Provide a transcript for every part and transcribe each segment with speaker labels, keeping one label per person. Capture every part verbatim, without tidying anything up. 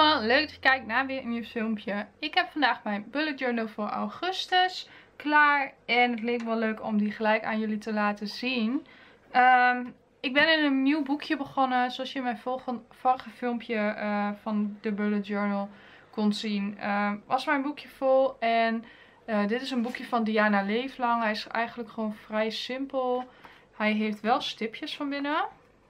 Speaker 1: allemaal, leuk dat je kijkt naar weer een nieuw filmpje. Ik heb vandaag mijn bullet journal voor augustus klaar. En het leek me wel leuk om die gelijk aan jullie te laten zien. Um, ik ben in een nieuw boekje begonnen. Zoals je in mijn volgende, vorige filmpje uh, van de bullet journal kon zien. Uh, was mijn boekje vol. En uh, dit is een boekje van Diana Leeflang. Hij is eigenlijk gewoon vrij simpel. Hij heeft wel stipjes van binnen.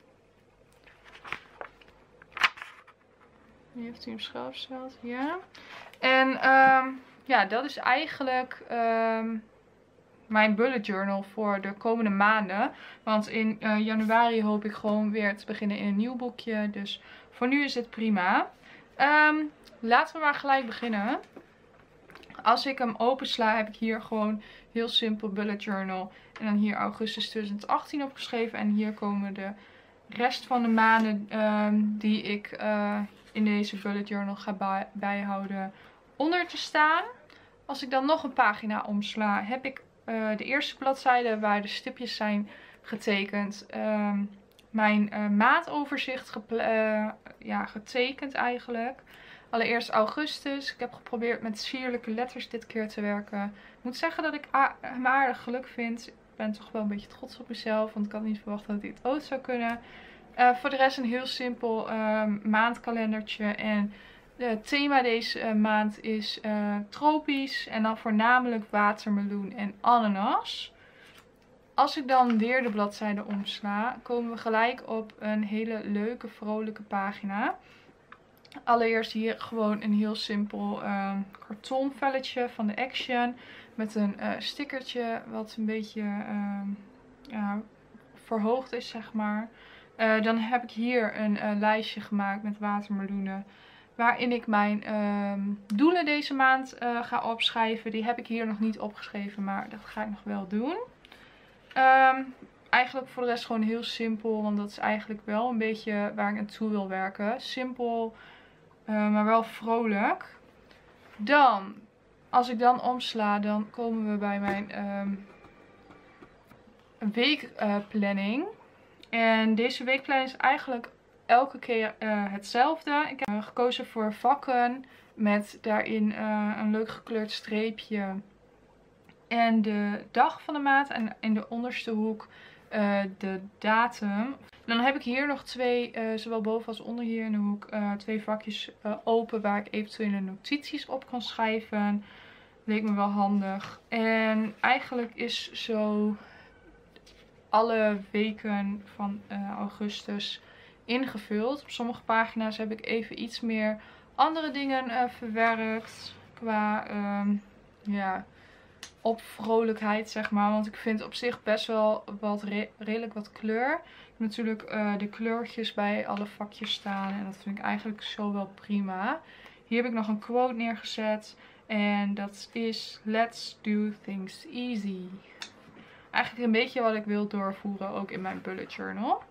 Speaker 1: Hier heeft hij hem schuilgesteld. Ja. En um, ja, dat is eigenlijk um, mijn bullet journal voor de komende maanden. Want in uh, januari hoop ik gewoon weer te beginnen in een nieuw boekje. Dus voor nu is dit prima. Um, laten we maar gelijk beginnen. Als ik hem opensla heb ik hier gewoon heel simpel bullet journal. En dan hier augustus twintig achttien opgeschreven. En hier komen de rest van de maanden um, die ik uh, in deze bullet journal ga bij bijhouden onder te staan. Als ik dan nog een pagina omsla heb ik uh, de eerste bladzijde waar de stipjes zijn getekend. Um, mijn uh, maandoverzicht uh, ja, getekend eigenlijk. Allereerst augustus. Ik heb geprobeerd met sierlijke letters dit keer te werken. Ik moet zeggen dat ik me aardig geluk vind. Ik ben toch wel een beetje trots op mezelf. Want ik had niet verwacht dat dit ooit zou kunnen. Uh, voor de rest een heel simpel uh, maandkalendertje. En het thema deze uh, maand is uh, tropisch. En dan voornamelijk watermeloen en ananas. Als ik dan weer de bladzijde omsla, komen we gelijk op een hele leuke, vrolijke pagina. Allereerst hier gewoon een heel simpel uh, kartonvelletje van de Action. Met een uh, stickertje wat een beetje uh, ja, verhoogd is, zeg maar. Uh, dan heb ik hier een uh, lijstje gemaakt met watermeloenen. Waarin ik mijn uh, doelen deze maand uh, ga opschrijven. Die heb ik hier nog niet opgeschreven, maar dat ga ik nog wel doen. Um, eigenlijk voor de rest gewoon heel simpel. Want dat is eigenlijk wel een beetje waar ik naartoe wil werken. Simpel, uh, maar wel vrolijk. Dan, als ik dan omsla, dan komen we bij mijn um, weekplanning. Uh, en deze weekplanning is eigenlijk elke keer uh, hetzelfde. Ik heb uh, gekozen voor vakken met daarin uh, een leuk gekleurd streepje. En de dag van de maand en in de onderste hoek uh, de datum. Dan heb ik hier nog twee, uh, zowel boven als onder hier in de hoek, uh, twee vakjes uh, open waar ik eventuele notities op kan schrijven. Leek me wel handig. En eigenlijk is zo alle weken van uh, augustus ingevuld. Op sommige pagina's heb ik even iets meer andere dingen uh, verwerkt. Qua um, ja, op vrolijkheid, zeg maar. Want ik vind op zich best wel wat re redelijk wat kleur. Ik heb natuurlijk uh, de kleurtjes bij alle vakjes staan. En dat vind ik eigenlijk zo wel prima. Hier heb ik nog een quote neergezet. En dat is: Let's do things easy. Eigenlijk een beetje wat ik wil doorvoeren ook in mijn bullet journal.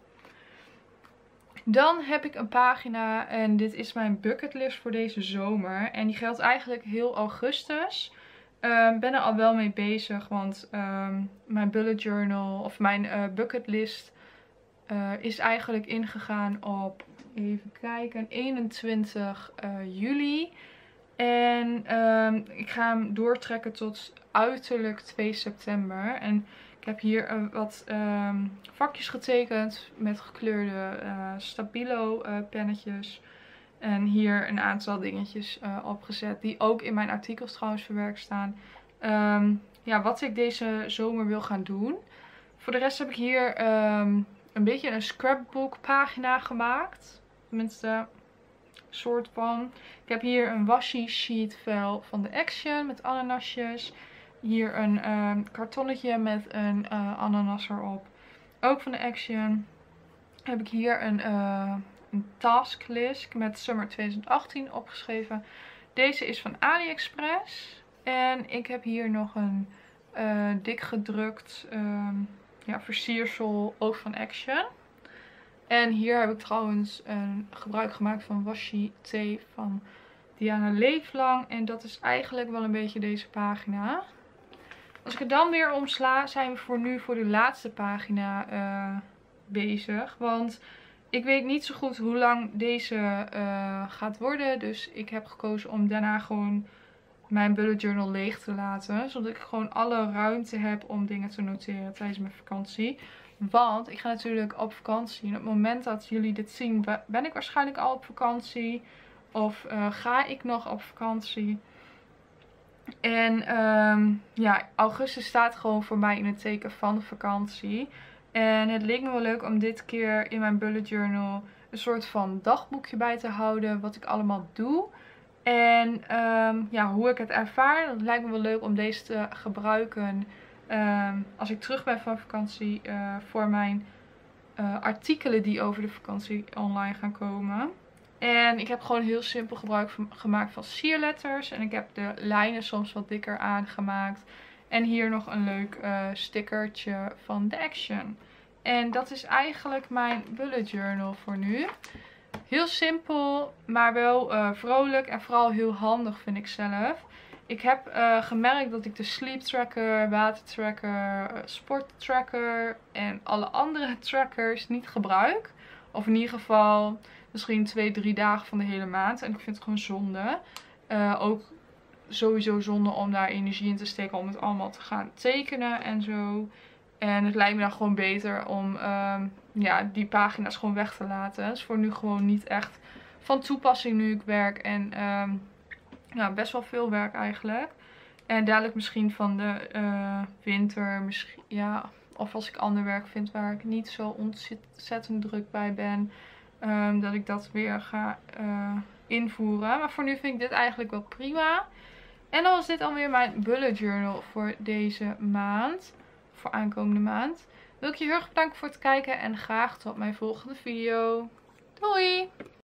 Speaker 1: Dan heb ik een pagina en dit is mijn bucketlist voor deze zomer. En die geldt eigenlijk heel augustus. Ik uh, ben er al wel mee bezig, want um, mijn bullet journal of mijn uh, bucketlist uh, is eigenlijk ingegaan op, even kijken, eenentwintig juli. En um, ik ga hem doortrekken tot uiterlijk twee september. En ik heb hier uh, wat um, vakjes getekend met gekleurde uh, Stabilo uh, pennetjes. En hier een aantal dingetjes uh, opgezet die ook in mijn artikels trouwens verwerkt staan. Um, ja, wat ik deze zomer wil gaan doen. Voor de rest heb ik hier um, een beetje een scrapbook pagina gemaakt. Tenminste, soort van. Ik heb hier een washi sheet vel van de Action met ananasjes. Hier een um, kartonnetje met een uh, ananas erop. Ook van de Action. Heb ik hier een, uh, een tasklist met Summer twintig achttien opgeschreven. Deze is van AliExpress. En ik heb hier nog een uh, dik gedrukt um, ja, versiersel, ook van Action. En hier heb ik trouwens een gebruik gemaakt van washi tape van Diana Leeflang. En dat is eigenlijk wel een beetje deze pagina. Als ik het dan weer omsla, zijn we voor nu voor de laatste pagina uh, bezig. Want ik weet niet zo goed hoe lang deze uh, gaat worden. Dus ik heb gekozen om daarna gewoon mijn bullet journal leeg te laten. Zodat ik gewoon alle ruimte heb om dingen te noteren tijdens mijn vakantie. Want ik ga natuurlijk op vakantie. En op het moment dat jullie dit zien, ben ik waarschijnlijk al op vakantie. Of uh, ga ik nog op vakantie. En um, ja, augustus staat gewoon voor mij in het teken van de vakantie. En het leek me wel leuk om dit keer in mijn bullet journal een soort van dagboekje bij te houden. Wat ik allemaal doe. En um, ja, hoe ik het ervaar. Het lijkt me wel leuk om deze te gebruiken um, als ik terug ben van vakantie. Uh, voor mijn uh, artikelen die over de vakantie online gaan komen. En ik heb gewoon heel simpel gebruik van, gemaakt van sierletters. En ik heb de lijnen soms wat dikker aangemaakt. En hier nog een leuk uh, stickertje van The Action. En dat is eigenlijk mijn bullet journal voor nu. Heel simpel, maar wel uh, vrolijk en vooral heel handig vind ik zelf. Ik heb uh, gemerkt dat ik de sleep tracker, water tracker, uh, sport tracker en alle andere trackers niet gebruik. Of in ieder geval misschien twee, drie dagen van de hele maand. En ik vind het gewoon zonde. Uh, ook sowieso zonde om daar energie in te steken om het allemaal te gaan tekenen en zo. En het lijkt me dan gewoon beter om um, ja, die pagina's gewoon weg te laten. Het is voor nu gewoon niet echt van toepassing nu ik werk. En um, ja, best wel veel werk eigenlijk. En dadelijk misschien van de uh, winter. Misschien, ja, of als ik ander werk vind waar ik niet zo ontzettend druk bij ben. Um, dat ik dat weer ga uh, invoeren. Maar voor nu vind ik dit eigenlijk wel prima. En dan was dit alweer mijn bullet journal voor deze maand. Voor aankomende maand. Wil ik je heel erg bedanken voor het kijken. En graag tot mijn volgende video. Doei!